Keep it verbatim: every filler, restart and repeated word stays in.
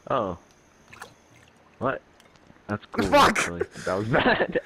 Oh. What? That's cool. Fuck! Actually. That was bad.